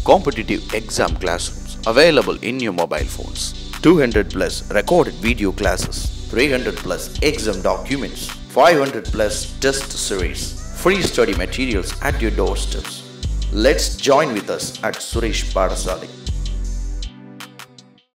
competitive exam classrooms available in your mobile phones, 200 plus recorded video classes, 300 plus exam documents, 500 plus test series, free study materials at your doorsteps. Let's join with us at Suresh Paadasaalai.